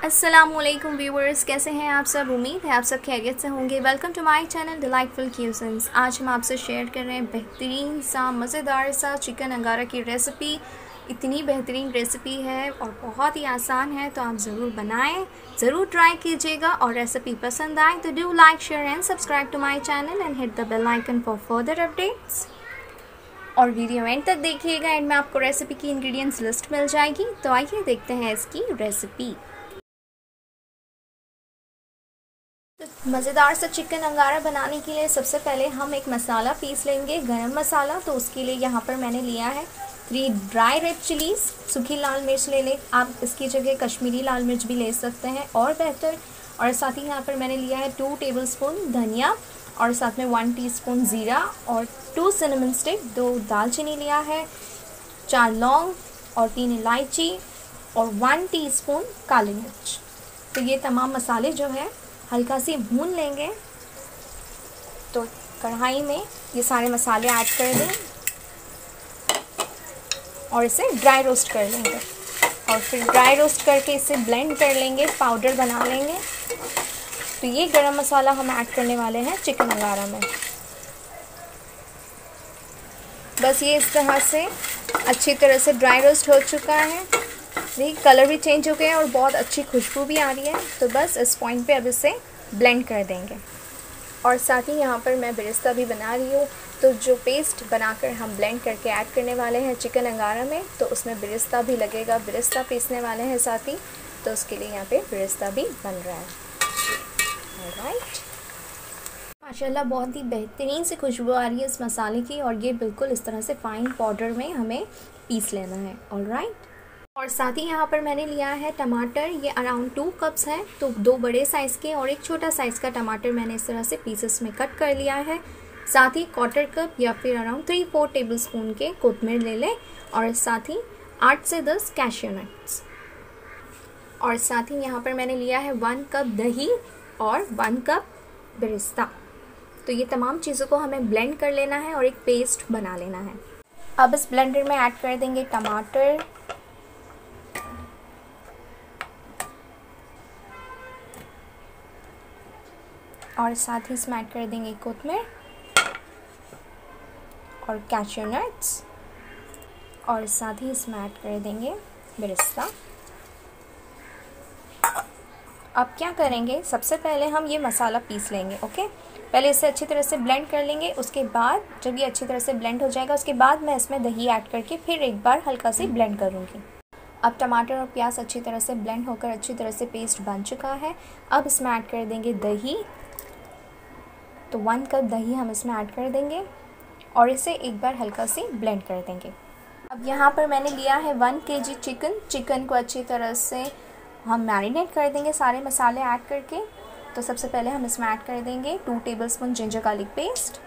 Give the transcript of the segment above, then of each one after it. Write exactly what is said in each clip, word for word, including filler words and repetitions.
अस्सलामुअलैकुम व्यूवर्स, कैसे हैं आप सब। उम्मीद है आप सब खैरियत से होंगे। Welcome to my channel delightful cuisines. आज हम आपसे शेयर कर रहे हैं बेहतरीन सा मज़ेदार सा चिकन अंगारा की रेसिपी। इतनी बेहतरीन रेसिपी है और बहुत ही आसान है, तो आप ज़रूर बनाएं, ज़रूर ट्राई कीजिएगा। और रेसिपी पसंद आए तो do like, share and subscribe to my channel and hit the bell icon for further updates. और वीडियो एंड तक देखिएगा, एंड में आपको रेसिपी की इंग्रेडिएंट्स लिस्ट मिल जाएगी। तो आइए देखते हैं इसकी रेसिपी। मज़ेदार सा चिकन अंगारा बनाने के लिए सबसे पहले हम एक मसाला पीस लेंगे, गरम मसाला। तो उसके लिए यहाँ पर मैंने लिया है थ्री ड्राई रेड चिलीज़, सूखी लाल मिर्च ले लें। आप इसकी जगह कश्मीरी लाल मिर्च भी ले सकते हैं और बेहतर। और साथ ही यहाँ पर मैंने लिया है टू टेबलस्पून धनिया, और साथ में वन टीस्पून ज़ीरा, और टू सिनेमन स्टिक, दो दालचीनी लिया है, चार लौंग और तीन इलायची, और वन टीस्पून काली मिर्च। तो ये तमाम मसाले जो है हल्का सी भून लेंगे। तो कढ़ाई में ये सारे मसाले ऐड कर दें और इसे ड्राई रोस्ट कर लेंगे, और फिर ड्राई रोस्ट करके इसे ब्लेंड कर लेंगे, पाउडर बना लेंगे। तो ये गरम मसाला हम ऐड करने वाले हैं चिकन अंगारा में। बस ये इस तरह से अच्छी तरह से ड्राई रोस्ट हो चुका है। देखिए कलर भी चेंज हो गया है और बहुत अच्छी खुशबू भी आ रही है। तो बस इस पॉइंट पे अब इसे ब्लेंड कर देंगे। और साथ ही यहाँ पर मैं बेरेस्ता भी बना रही हूँ। तो जो पेस्ट बनाकर हम ब्लेंड करके ऐड करने वाले हैं चिकन अंगारा में, तो उसमें बेरेस्ता भी लगेगा। बेरेस्ता पीसने वाले हैं साथ ही, तो उसके लिए यहाँ पे बेरेस्ता भी बन रहा है। ऑलराइट, माशाल्लाह बहुत ही बेहतरीन से खुशबू आ रही है इस मसाले की। और ये बिल्कुल इस तरह से फाइन पाउडर में हमें पीस लेना है। ऑलराइट, और साथ ही यहाँ पर मैंने लिया है टमाटर, ये अराउंड टू कप्स हैं। तो दो बड़े साइज़ के और एक छोटा साइज़ का टमाटर मैंने इस तरह से पीसेस में कट कर लिया है। साथ ही क्वार्टर कप या फिर around three four tablespoon के कोतमीर ले लें, और साथ ही आठ से दस कैश्यू नट्स। और साथ ही यहाँ पर मैंने लिया है वन कप दही और वन कप बेरेस्ता। तो ये तमाम चीज़ों को हमें ब्लेंड कर लेना है और एक पेस्ट बना लेना है। अब इस ब्लेंडर में ऐड कर देंगे टमाटर, और साथ ही इसमें ऐड कर देंगे कोतमीर और कैश्यू नट्स, और साथ ही इसमें ऐड कर देंगे बेरेस्ता। अब क्या करेंगे, सबसे पहले हम ये मसाला पीस लेंगे। ओके, पहले इसे अच्छी तरह से ब्लेंड कर लेंगे। उसके बाद जब ये अच्छी तरह से ब्लेंड हो जाएगा, उसके बाद मैं इसमें दही ऐड करके फिर एक बार हल्का से ब्लेंड करूँगी। अब टमाटर और प्याज अच्छी तरह से ब्लेंड होकर अच्छी तरह से पेस्ट बन चुका है। अब इसमें ऐड कर देंगे दही। तो वन कप दही हम इसमें ऐड कर देंगे और इसे एक बार हल्का से ब्लेंड कर देंगे। अब यहाँ पर मैंने लिया है वन केजी चिकन। चिकन को अच्छी तरह से हम मैरिनेट कर देंगे सारे मसाले ऐड करके। तो सबसे पहले हम इसमें ऐड कर देंगे two tablespoon ginger garlic paste,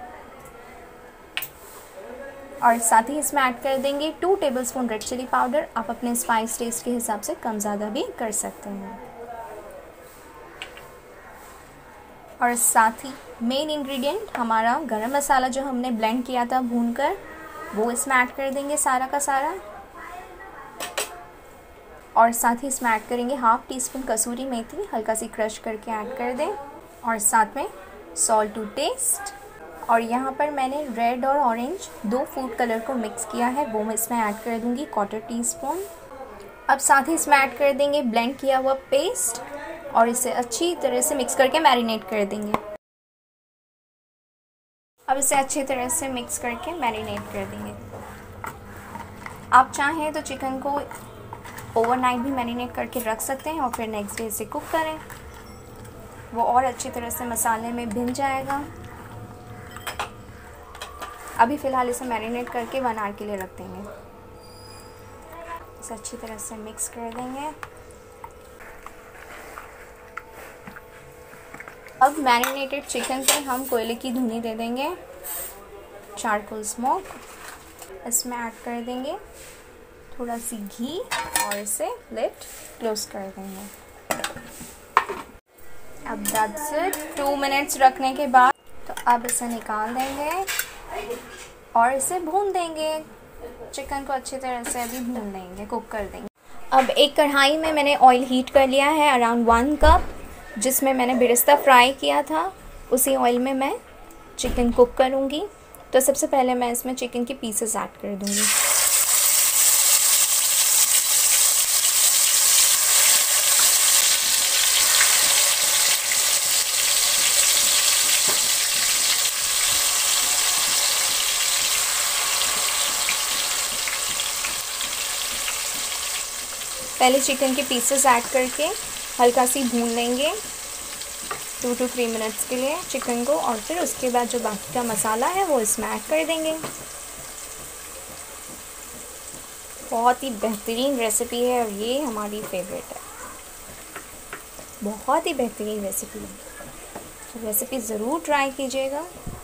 और साथ ही इसमें ऐड कर देंगे two tablespoon red chilli powder. आप अपने स्पाइस टेस्ट के हिसाब से कम ज़्यादा भी कर सकते हैं। और साथ ही मेन इंग्रेडिएंट हमारा गरम मसाला जो हमने ब्लेंड किया था भूनकर, वो इसमें ऐड कर देंगे सारा का सारा। और साथ ही इसमें ऐड करेंगे हाफ टी स्पून कसूरी मेथी, हल्का सी क्रश करके ऐड कर दें। और साथ में सॉल्ट टू टेस्ट। और यहाँ पर मैंने रेड और ऑरेंज दो फूड कलर को मिक्स किया है, वो मैं इसमें ऐड कर दूँगी क्वार्टर टी स्पून। अब साथ ही इसमें ऐड कर देंगे ब्लेंड किया हुआ पेस्ट, और इसे अच्छी तरह से मिक्स करके मैरिनेट कर देंगे। अब इसे अच्छी तरह से मिक्स करके मैरिनेट कर देंगे। आप चाहें तो चिकन को ओवरनाइट भी मैरिनेट करके रख सकते हैं और फिर नेक्स्ट डे इसे कुक करें, वो और अच्छी तरह से मसाले में भिन जाएगा। अभी फ़िलहाल इसे मैरिनेट करके वन आवर के लिए रख देंगे। इसे अच्छी तरह से मिक्स कर देंगे। अब मैरिनेटेड चिकन पे हम कोयले की धुनी दे देंगे, चारकोल स्मोक। इसमें ऐड कर देंगे थोड़ा सी घी और इसे लिड क्लोज कर देंगे। अब दैट्स इट। टू मिनट्स रखने के बाद तो अब इसे निकाल देंगे और इसे भून देंगे। चिकन को अच्छी तरह से अभी भून लेंगे, कुक कर देंगे। अब एक कढ़ाई में मैंने ऑयल हीट कर लिया है अराउंड वन कप, जिसमें मैंने बिरिस्ता फ्राई किया था। उसी ऑयल में मैं चिकन कुक करूँगी। तो सबसे पहले मैं इसमें चिकन के पीसेस ऐड कर दूँगी। पहले चिकन के पीसेस ऐड करके हल्का सी भून लेंगे टू टू थ्री मिनट्स के लिए चिकन को, और फिर उसके बाद जो बाकी का मसाला है वो इसमें ऐड कर देंगे। बहुत ही बेहतरीन रेसिपी है और ये हमारी फेवरेट है। बहुत ही बेहतरीन रेसिपी है, तो रेसिपी ज़रूर ट्राई कीजिएगा।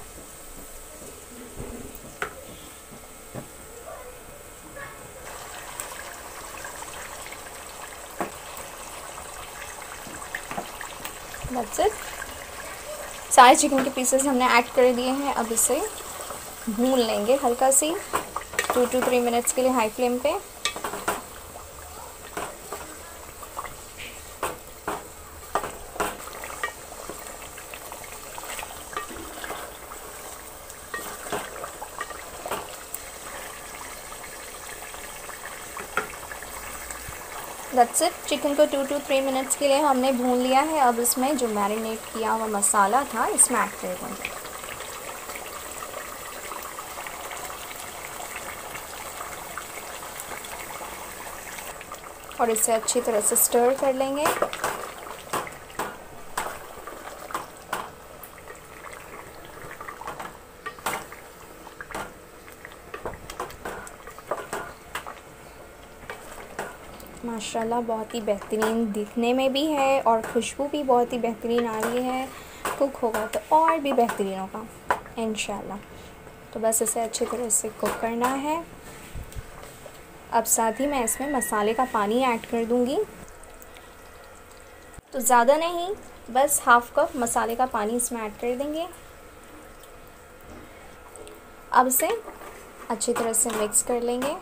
That's it। सारे चिकन के पीसेस हमने ऐड कर दिए हैं। अब इसे भून लेंगे हल्का सी टू टू थ्री मिनट्स के लिए हाई फ्लेम पे। That's it। चिकन को टू टू थ्री मिनट्स के लिए हमने भून लिया है। अब इसमें जो मैरिनेट किया हुआ मसाला था इसमें ऐड कर देंगे। और इसे अच्छी तरह से स्टर कर लेंगे। माशाल्लाह बहुत ही बेहतरीन दिखने में भी है और खुशबू भी बहुत ही बेहतरीन आ रही है। कुक होगा तो और भी बेहतरीन होगा इंशाल्लाह। तो बस इसे अच्छी तरह से कुक करना है। अब साथ ही मैं इसमें मसाले का पानी ऐड कर दूंगी। तो ज़्यादा नहीं, बस हाफ कप मसाले का पानी इसमें ऐड कर देंगे। अब इसे अच्छी तरह से मिक्स कर लेंगे।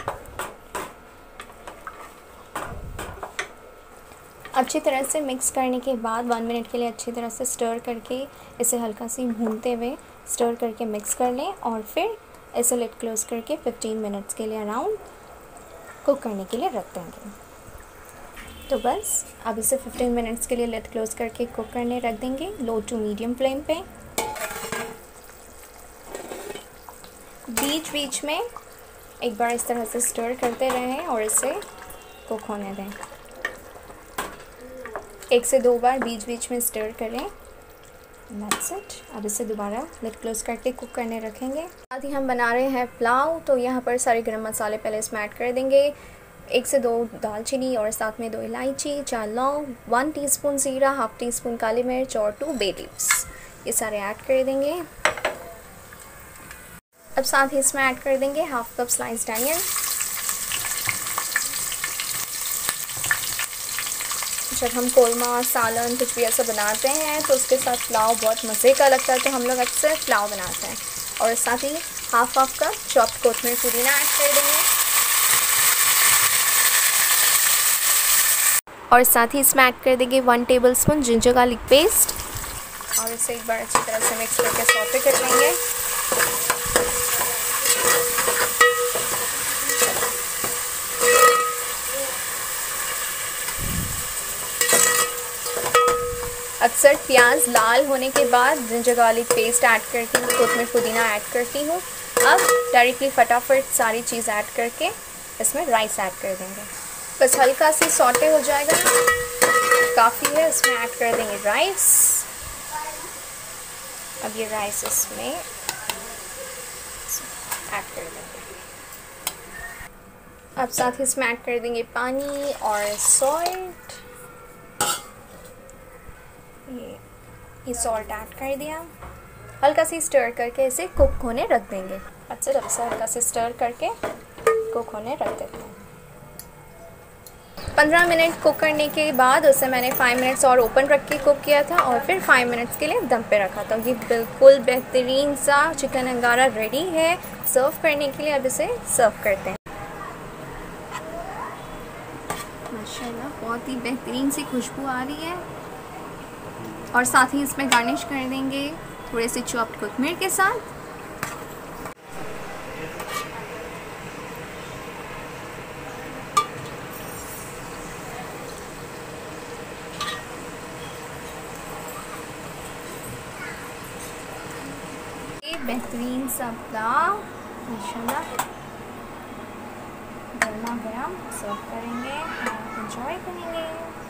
अच्छी तरह से मिक्स करने के बाद वन मिनट के लिए अच्छी तरह से स्टर करके इसे हल्का सी भूनते हुए स्टर करके मिक्स कर लें, और फिर इसे लिड क्लोज करके फिफ्टीन मिनट्स के लिए अराउंड कुक करने के लिए रख देंगे। तो बस अब इसे फिफ्टीन मिनट्स के लिए लिड क्लोज करके कुक करने रख देंगे लो टू मीडियम फ्लेम पे। बीच बीच में एक बार इस तरह से स्टर करते रहें और इसे कुक होने दें। एक से दो बार बीच बीच में स्टर करें। That's it। अब इसे दोबारा लिड क्लोज करके कुक करने रखेंगे। साथ ही हम बना रहे हैं पुलाव, तो यहाँ पर सारे गरम मसाले पहले इसमें ऐड कर देंगे। एक से दो दालचीनी और साथ में दो इलायची, चार लौंग, वन टीस्पून ज़ीरा, हाफ टी स्पून काली मिर्च और टू बे लीव्स, ये सारे ऐड कर देंगे। अब साथ ही इसमें ऐड कर देंगे हाफ कप स्लाइस्ड अनियन। जब हम कोरमा सालन कुछ भी ऐसा बनाते हैं तो उसके साथ पुलाव बहुत मज़े का लगता है, तो हम लोग अक्सर पुलाव बनाते हैं। और साथ ही हाफ हाफ कप चॉप्ड कोथमीर पुदीना ऐड कर देंगे। और साथ ही इसमें ऐड कर देंगे one tablespoon ginger garlic paste, और इसे एक बार अच्छी तरह से मिक्स करके सौटे कर लेंगे। अक्सर प्याज लाल होने के बाद जिंजर गार्लिक पेस्ट ऐड करती हूँ, कोथमीर पुदीना ऐड करती हूँ। अब डायरेक्टली फटाफट सारी चीज़ ऐड करके इसमें राइस ऐड कर देंगे। बस हल्का सी सॉटे हो जाएगा, काफ़ी है। इसमें ऐड कर देंगे राइस। अब ये राइस इसमें ऐड कर देंगे। अब साथ ही इसमें ऐड कर देंगे पानी और सॉल्ट। ये ये सॉल्ट ऐड कर दिया। हल्का सी स्टर करके इसे कुक होने रख देंगे। अच्छे जब से हल्का से स्टर करके कुक होने रख देते हैं। पंद्रह मिनट कुक करने के बाद उसे मैंने फाइव मिनट्स और ओपन रख के कुक किया था, और फिर फाइव मिनट्स के लिए दम पे रखा था। ये बिल्कुल बेहतरीन सा चिकन अंगारा रेडी है सर्व करने के लिए। अब इसे सर्व करते हैं। बहुत ही बेहतरीन सी खुशबू आ रही है। और साथ ही इसमें गार्निश कर देंगे थोड़े से चॉप्ड कोथिमीर के साथ। बेहतरीन सा पुलाव माशाल्लाह गर्मा गर्म सर्व करेंगे और एंजॉय करेंगे।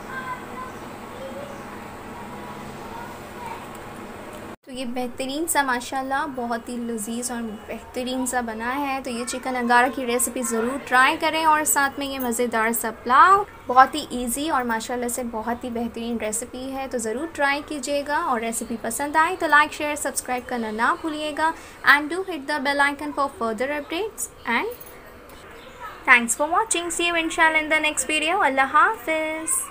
तो ये बेहतरीन सा माशाल्लाह बहुत ही लजीज और बेहतरीन सा बना है। तो ये चिकन अंगारा की रेसिपी ज़रूर ट्राई करें और साथ में ये मज़ेदार सा पुलाव बहुत ही इजी और माशाल्लाह से बहुत ही बेहतरीन रेसिपी है। तो ज़रूर ट्राई कीजिएगा और रेसिपी पसंद आए तो लाइक शेयर सब्सक्राइब करना ना भूलिएगा and do hit the bell icon for further updates and thanks for watching. See you इंशाल्लाह इन द नेक्स्ट वीडियो। अल्लाह हाफिज़।